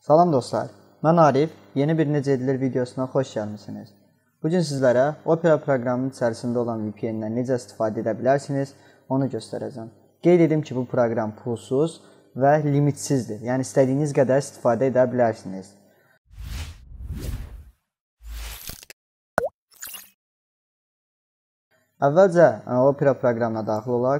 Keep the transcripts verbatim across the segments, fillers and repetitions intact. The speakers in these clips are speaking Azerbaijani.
Salam dostlar, mən Arif, yeni bir necə edilir videosuna xoş gəlmisiniz. Bugün sizlərə Opera proqramının içərisində olan V P N-dən necə istifadə edə bilərsiniz, onu göstərəcəm. Qeyd edim ki, bu proqram pulsuz və limitsizdir, yəni istədiyiniz qədər istifadə edə bilərsiniz. Əvvəlcə Opera proqramına daxil olaq.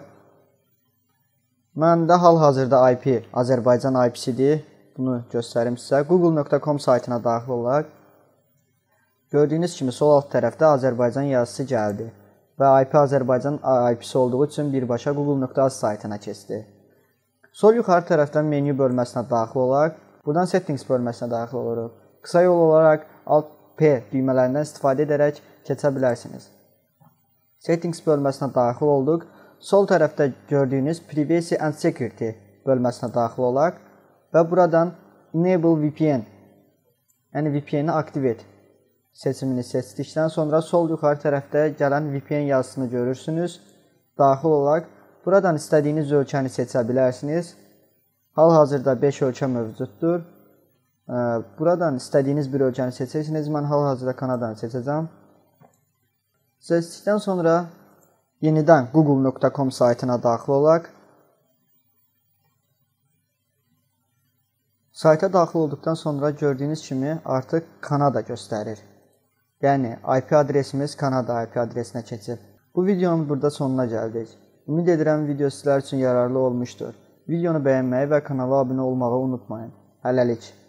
Məndə hal-hazırda I P Azərbaycan I P-sidir. Bunu göstərim sizə. Google nöqtə com saytına daxil olaraq. Gördüyünüz kimi sol alt tərəfdə Azərbaycan yazısı gəldi. Və I P Azərbaycan I P-si olduğu üçün birbaşa Google nöqtə az saytına keçdi. Sol yuxarı tərəfdən menü bölməsinə daxil olaraq. Buradan settings bölməsinə daxil oluruq. Qısa yol olaraq Alt P düymələrindən istifadə edərək keçə bilərsiniz. Settings bölməsinə daxil olduq. Sol tərəfdə gördüyünüz Privacy and Security bölməsinə daxil olaraq. Və buradan Enable V P N, yəni V P N-i aktiv et seçimini seçdikdən sonra sol yuxarı tərəfdə gələn V P N yazısını görürsünüz. Daxil olaraq buradan istədiyiniz ölkəni seçə bilərsiniz. Hal-hazırda beş ölkə mövcuddur. Buradan istədiyiniz bir ölkəni seçərsiniz. Mən hal-hazırda Kanadanı seçəcəm. Seçdikdən sonra yenidən Google nöqtə com saytına daxil olaraq. Sayta daxil olduqdan sonra gördüyünüz kimi artıq Kanada göstərir. Yəni I P adresimiz Kanada I P adresinə keçib. Bu videonun burada sonuna gəldik. Ümid edirəm video sizlər üçün yararlı olmuşdur. Videonu bəyənməyi və kanala abunə olmağı unutmayın. Hələlik.